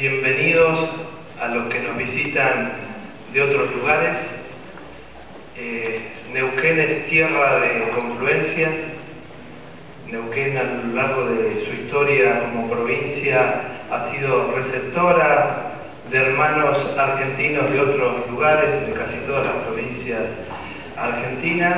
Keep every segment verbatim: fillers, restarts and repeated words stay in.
bienvenidos a los que nos visitan de otros lugares. Eh, Neuquén es tierra de confluencias. Neuquén, a lo largo de su historia como provincia, ha sido receptora de hermanos argentinos de otros lugares, de casi todas las provincias argentinas,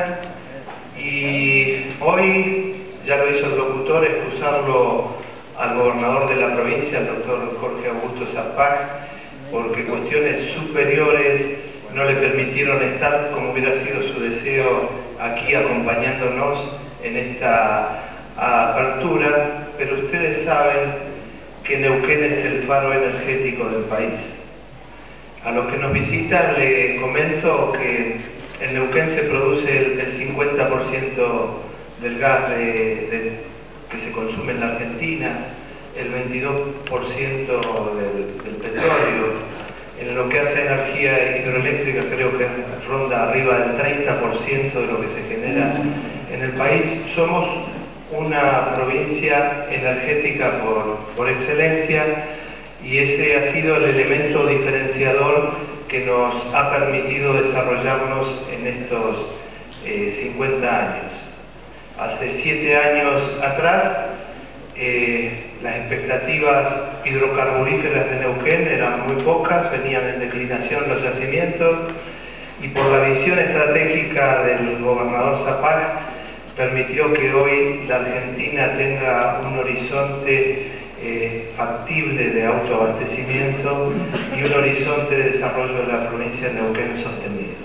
y hoy, ya lo hizo el locutor, excusarlo al gobernador de la provincia, el doctor Jorge Augusto Zapag, porque cuestiones superiores no le permitieron estar, como hubiera sido su deseo, aquí acompañándonos en esta apertura, pero ustedes saben que Neuquén es el faro energético del país. A los que nos visitan le comento que en Neuquén se produce el, el cincuenta por ciento del gas de, de, que se consume en la Argentina, el veintidós por ciento del, del petróleo. En lo que hace a energía hidroeléctrica creo que ronda arriba del treinta por ciento de lo que se genera en el país. Somos una provincia energética por, por excelencia, y ese ha sido el elemento diferenciador que nos ha permitido desarrollarnos en estos eh, cincuenta años. Hace siete años atrás, eh, las expectativas hidrocarburíferas de Neuquén eran muy pocas, venían en declinación los yacimientos, y por la visión estratégica del gobernador Zapag permitió que hoy la Argentina tenga un horizonte eh, factible de autoabastecimiento y un horizonte de desarrollo de la provincia de Neuquén sostenido.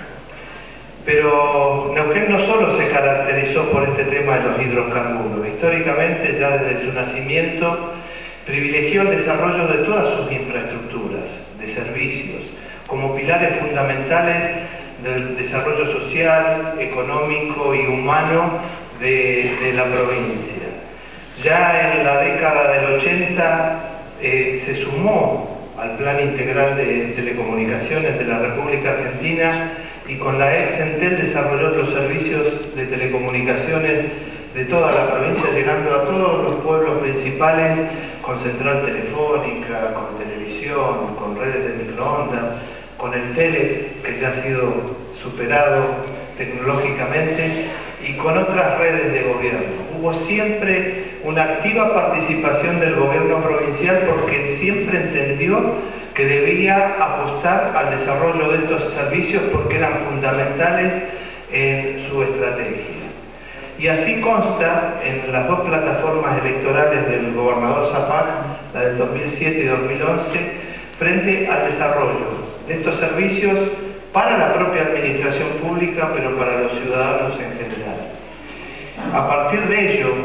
Pero Neuquén no solo se caracterizó por este tema de los hidrocarburos. Históricamente, ya desde su nacimiento, privilegió el desarrollo de todas sus infraestructuras, de servicios, como pilares fundamentales del desarrollo social, económico y humano de, de la provincia. Ya en la década del ochenta eh, se sumó al Plan Integral de Telecomunicaciones de la República Argentina, y con la ex Entel desarrolló los servicios de telecomunicaciones de toda la provincia, llegando a todos los pueblos principales, con central telefónica, con televisión, con redes de microondas, con el Telex, que ya ha sido superado tecnológicamente, y con otras redes de gobierno. Hubo siempre una activa participación del gobierno provincial, porque siempre entendió que debía apostar al desarrollo de estos servicios porque eran fundamentales en su estrategia. Y así consta en las dos plataformas electorales del gobernador Zapag, la del dos mil siete y dos mil once, frente al desarrollo de estos servicios para la propia administración pública, pero para los ciudadanos en general. A partir de ello,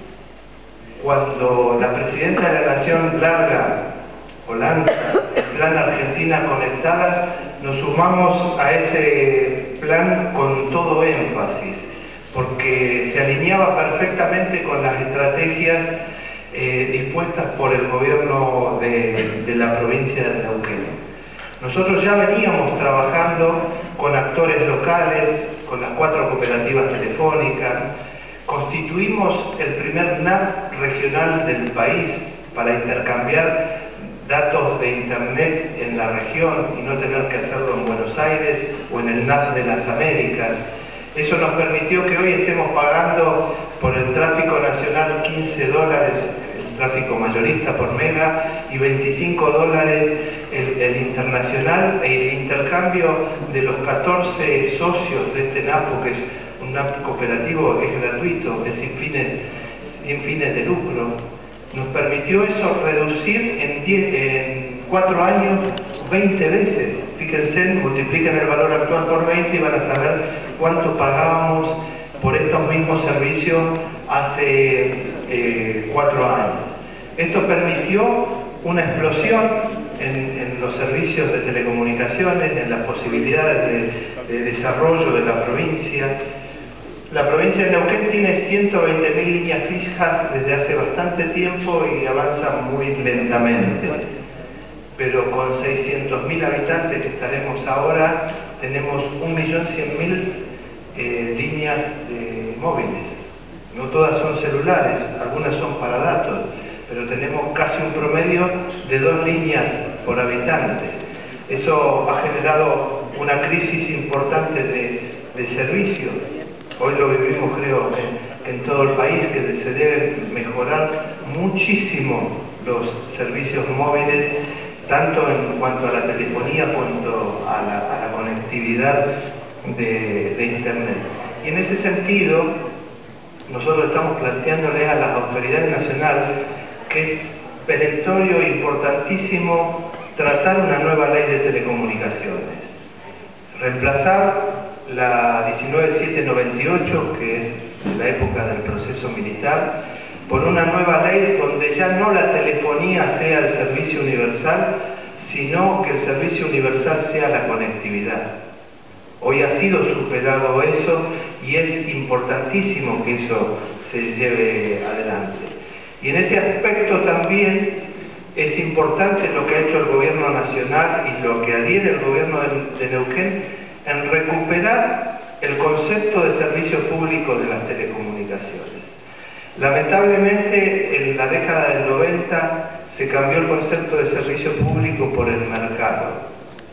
cuando la Presidenta de la Nación larga o lanza el Plan Argentina Conectada, nos sumamos a ese plan con todo énfasis, porque se alineaba perfectamente con las estrategias eh, dispuestas por el gobierno de, de la provincia de Neuquén. Nosotros ya veníamos trabajando con actores locales, con las cuatro cooperativas telefónicas, constituimos el primer N A P regional del país para intercambiar datos de internet en la región y no tener que hacerlo en Buenos Aires o en el N A P de las Américas. Eso nos permitió que hoy estemos pagando por el tráfico nacional quince dólares, el tráfico mayorista por mega, y veinticinco dólares el, el internacional, e el intercambio de los catorce socios de este N A P, que es un N A P cooperativo, es gratuito, es sin fines, sin fines de lucro. Nos permitió eso reducir en, diez, en cuatro años veinte veces. Fíjense, multiplican el valor actual por veinte y van a saber cuánto pagábamos por estos mismos servicios hace eh, cuatro años. Esto permitió una explosión en, en los servicios de telecomunicaciones, en las posibilidades de, de desarrollo de la provincia. La provincia de Neuquén tiene ciento veinte mil líneas fijas desde hace bastante tiempo y avanza muy lentamente. Pero con seiscientos mil habitantes que estaremos ahora, tenemos un millón cien mil eh, líneas de móviles. No todas son celulares, algunas son para datos, pero tenemos casi un promedio de dos líneas por habitante. Eso ha generado una crisis importante de, de servicio. Hoy lo vivimos, creo, que en todo el país, que se deben mejorar muchísimo los servicios móviles, tanto en cuanto a la telefonía cuanto a la, a la conectividad de, de Internet. Y en ese sentido, nosotros estamos planteándole a las autoridades nacionales que es perentorio e importantísimo tratar una nueva ley de telecomunicaciones. Reemplazar la diecinueve mil setecientos noventa y ocho, que es la época del proceso militar, por una nueva ley donde ya no la telefonía sea el servicio universal, sino que el servicio universal sea la conectividad. Hoy ha sido superado eso y es importantísimo que eso se lleve adelante. Y en ese aspecto también es importante lo que ha hecho el gobierno nacional y lo que adhiere el gobierno de Neuquén en recuperar el concepto de servicio público de las telecomunicaciones. Lamentablemente, en la década del noventa se cambió el concepto de servicio público por el mercado.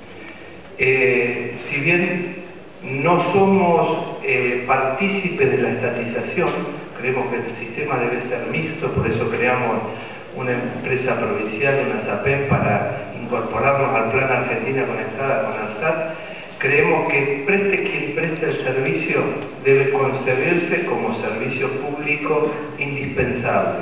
Eh, si bien no somos eh, partícipes de la estatización, creemos que el sistema debe ser mixto, por eso creamos una empresa provincial, una SAPEM, para incorporarnos al Plan Argentina Conectada con ARSAT. Creemos que preste quien preste el servicio debe concebirse como servicio público indispensable.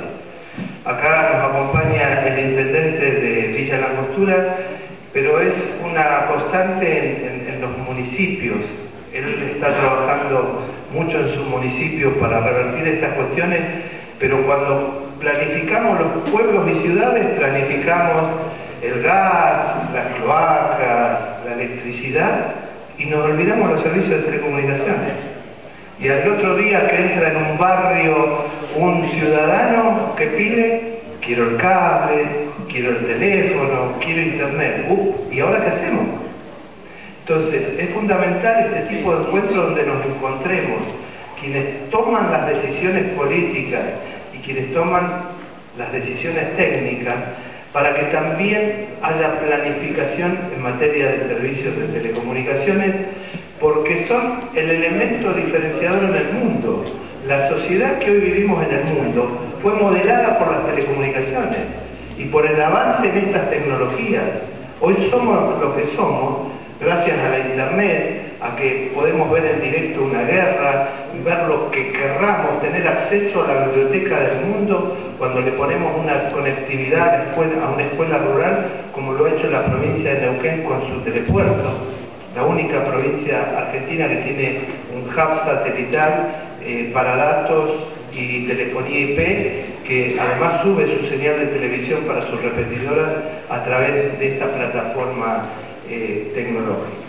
Acá nos acompaña el intendente de Villa Langostura, pero es una constante en, en, en los municipios. Él está trabajando mucho en su municipio para revertir estas cuestiones, pero cuando planificamos los pueblos y ciudades, planificamos el gas, las cloacas, la electricidad, y nos olvidamos los servicios de telecomunicaciones. Y al otro día que entra en un barrio un ciudadano que pide, quiero el cable, quiero el teléfono, quiero internet. Uh, ¿y ahora qué hacemos? Entonces, es fundamental este tipo de encuentros donde nos encontremos quienes toman las decisiones políticas y quienes toman las decisiones técnicas, para que también haya planificación en materia de servicios de telecomunicaciones, porque son el elemento diferenciador en el mundo. La sociedad que hoy vivimos en el mundo fue modelada por las telecomunicaciones y por el avance en estas tecnologías. Hoy somos lo que somos gracias a la Internet, a que podemos ver en directo una guerra, ver lo que querramos, tener acceso a la biblioteca del mundo cuando le ponemos una conectividad a, escuela, a una escuela rural, como lo ha hecho la provincia de Neuquén con su telepuerto, la única provincia argentina que tiene un hub satelital eh, para datos y telefonía I P, que además sube su señal de televisión para sus repetidoras a través de esta plataforma eh, tecnológica.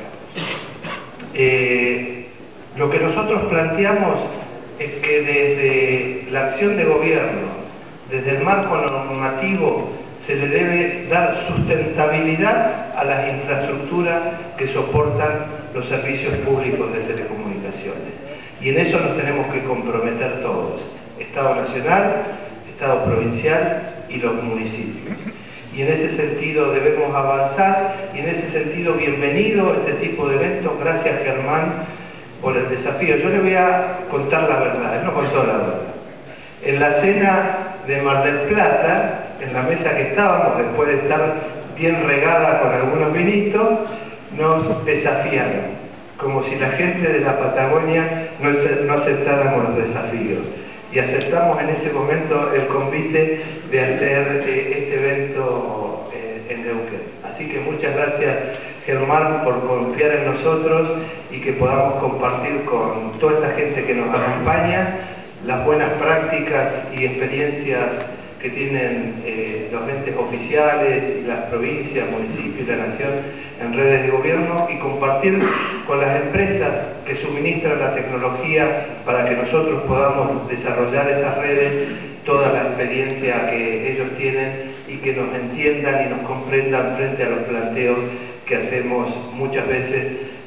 Eh, lo que nosotros planteamos es que desde la acción de gobierno, desde el marco normativo, se le debe dar sustentabilidad a las infraestructuras que soportan los servicios públicos de telecomunicaciones. Y en eso nos tenemos que comprometer todos, Estado Nacional, Estado Provincial y los municipios. Y en ese sentido debemos avanzar, y en ese sentido bienvenido a este tipo de eventos. Gracias, Germán, por el desafío. Yo le voy a contar la verdad, él no contó la verdad. En la cena de Mar del Plata, en la mesa que estábamos, después de estar bien regada con algunos vinitos, nos desafiaron, como si la gente de la Patagonia no, no aceptáramos los desafíos. Y aceptamos en ese momento el convite de hacer eh, este evento eh, en Neuquén. Así que muchas gracias, Germán, por confiar en nosotros y que podamos compartir con toda esta gente que nos acompaña las buenas prácticas y experiencias que tienen eh, los entes oficiales y las provincias, municipios y la nación en redes de gobierno, y compartir con las empresas que suministran la tecnología para que nosotros podamos desarrollar esas redes toda la experiencia que ellos tienen y que nos entiendan y nos comprendan frente a los planteos que hacemos muchas veces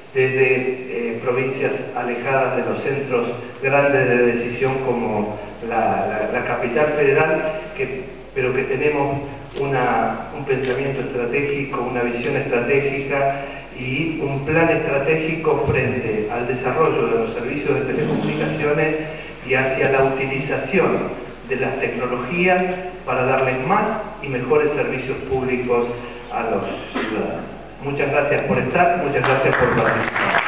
desde eh, provincias alejadas de los centros grandes de decisión como la, la, la capital federal, que, pero que tenemos una, un pensamiento estratégico, una visión estratégica y un plan estratégico frente al desarrollo de los servicios de telecomunicaciones y hacia la utilización de las tecnologías para darles más y mejores servicios públicos a los ciudadanos. Muchas gracias por estar, muchas gracias por participar.